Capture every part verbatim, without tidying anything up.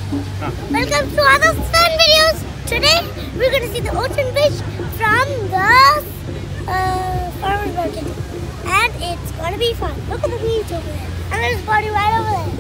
Huh. Welcome to other fun videos. Today we're going to see the ocean fish from the uh, farmer's market, and it's going to be fun. Look at the beach over there, and there's a party right over there.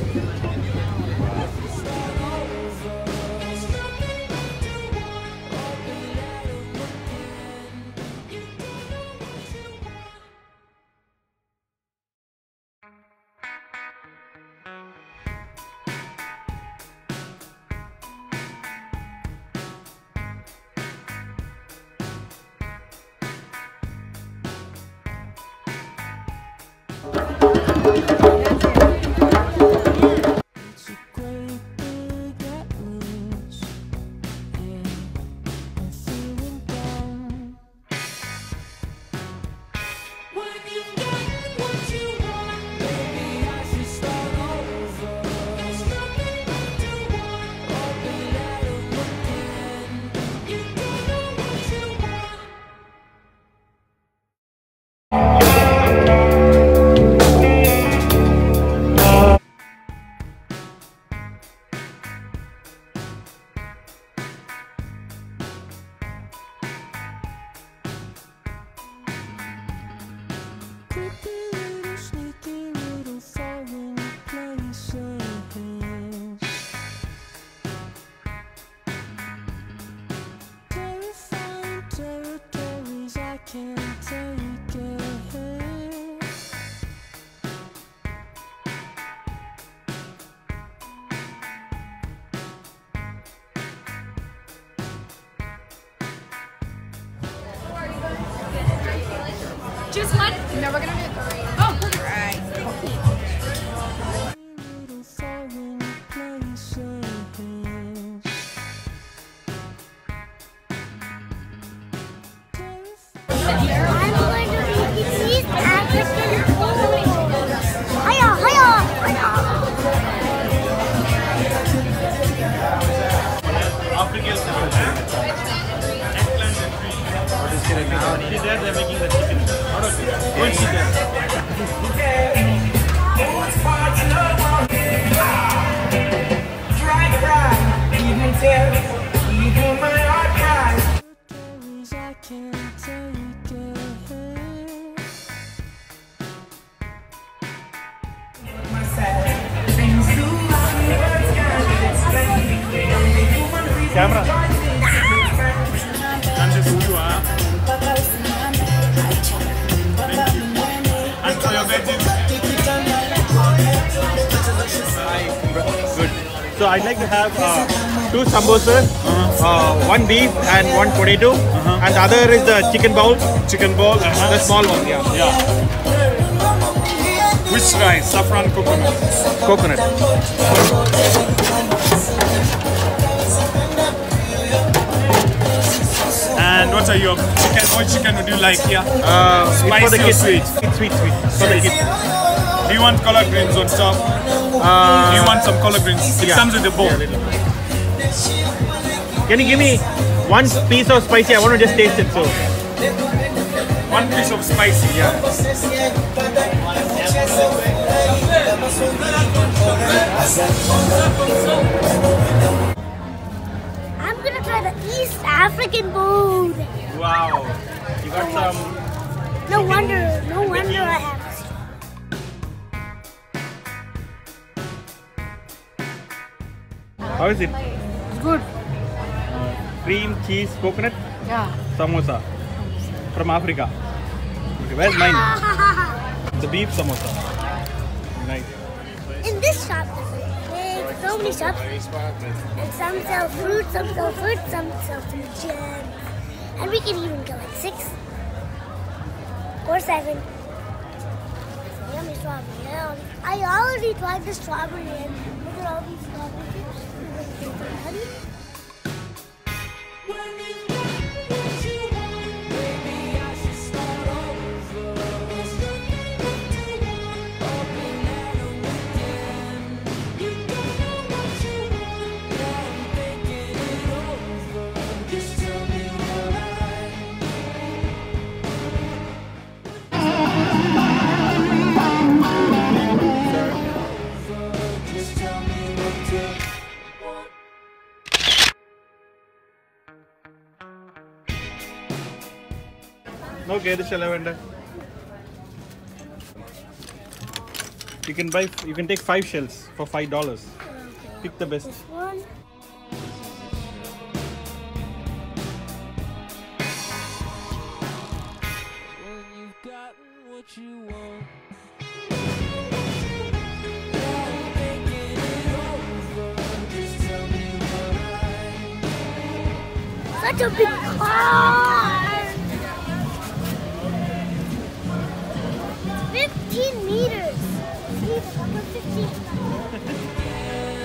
Just one? No, we're gonna do three. Oh, perfect. Right. I'm going to be these African bulls. Hiya, hiya, hiya. African eggplant and fish. What is it? See there, they're making the chicken. Out of it. Go and see there. Camera. And this you are. Thank you. And for your veggies. Good. So I'd like to have uh, two samosas, uh-huh. uh, one beef and one potato, uh-huh. and the other is the chicken bowl. Chicken bowl, uh-huh. The small one, yeah. Yeah. Which rice? Saffron coconut. Coconut. And what are your chicken? What chicken would you like here? Uh, Spicy for the kids. Sweet? Sweet, sweet, sweet. For the kids. Do you want collard greens on top? Uh, Do you want some collard greens? It yeah. comes with the bowl. Yeah, can you give me one piece of spicy? I want to just taste it. So one piece of spicy, yeah. I'm gonna try the East African food. Wow, you got some. No wonder, no wonder I asked. How is it? It's good. Cream, cheese, coconut, Yeah. samosa from Africa. Okay, where's mine? The beef samosa. Nice. In this shop, there's so many shops, and some sell fruit, some sell fruit, some sell some gems, and we can even go like six or seven. Yummy strawberry. Yeah. I already tried the strawberry, and look at all these strawberry chips. Honey. Okay, this is lavender. You can buy. You can take five shells for five dollars. Okay. Pick the best. This one. When you've gotten what you want, thinking it over, just tell me what I Such a big car. It's fifteen meters. See, the number fifteen.